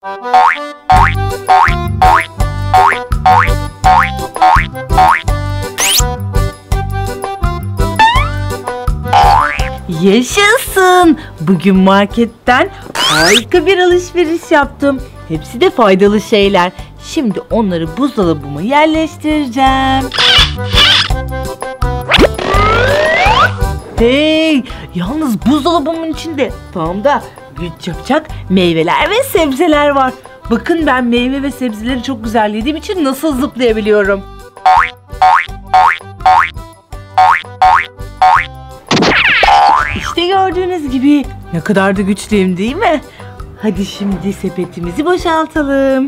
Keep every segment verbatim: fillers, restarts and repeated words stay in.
Yaşasın! Bugün marketten harika bir alışveriş yaptım. Hepsi de faydalı şeyler. Şimdi onları buzdolabıma yerleştireceğim. Hey! Yalnız buzdolabımın içinde tam da güç yapacak meyveler ve sebzeler var. Bakın ben meyve ve sebzeleri çok güzel yediğim için nasıl zıplayabiliyorum. İşte gördüğünüz gibi ne kadar da güçlüyüm değil mi? Hadi şimdi sepetimizi boşaltalım.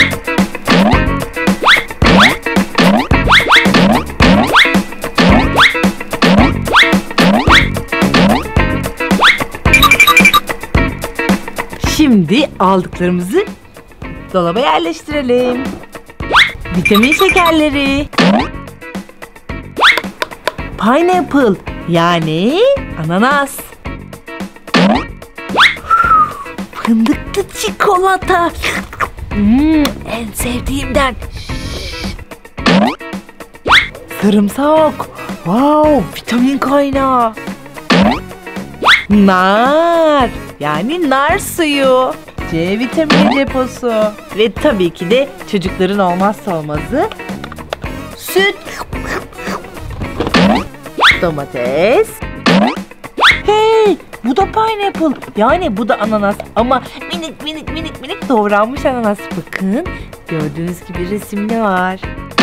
Şimdi aldıklarımızı dolaba yerleştirelim. Vitamin şekerleri. Pineapple yani ananas. Fındıklı çikolata. Hmm, en sevdiğimden. Sarımsak. Wow, vitamin kaynağı. Nar. Yani nar suyu. C vitamini deposu. Ve tabii ki de çocukların olmazsa olmazı süt. Domates. Hey, bu da pineapple. Yani bu da ananas ama minik minik minik minik doğranmış ananas. Bakın gördüğünüz gibi resimde var.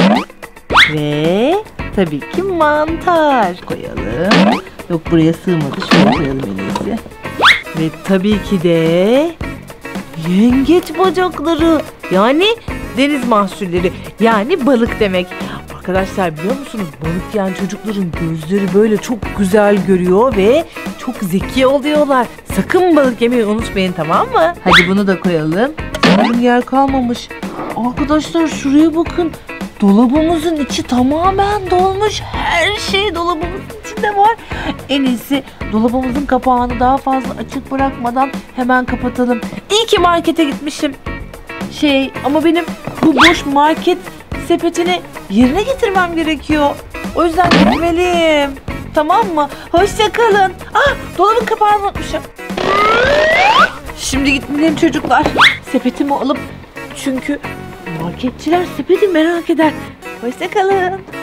Ve tabii ki mantar koyalım. Yok buraya sığmadı. Şuraya koyalım en iyisi. Ve tabii ki de yengeç bacakları. Yani deniz mahsulleri. Yani balık demek. Arkadaşlar biliyor musunuz? Balık yiyen çocukların gözleri böyle çok güzel görüyor ve çok zeki oluyorlar. Sakın balık yemeyi unutmayın, tamam mı? Hadi bunu da koyalım. Sanırım yer kalmamış. Arkadaşlar şuraya bakın. Dolabımızın içi tamamen dolmuş. Her şey dolabımızın içinde var. En iyisi dolabımızın kapağını daha fazla açık bırakmadan hemen kapatalım. İyi ki markete gitmişim. Şey ama benim bu boş market sepetini yerine getirmem gerekiyor. O yüzden gitmeliyim. Tamam mı? Hoşça kalın. Ah, dolabın kapağını unutmuşum. Şimdi gitmeliyim çocuklar. Sepetimi alıp, çünkü marketçiler sepeti merak eder. Hoşça kalın.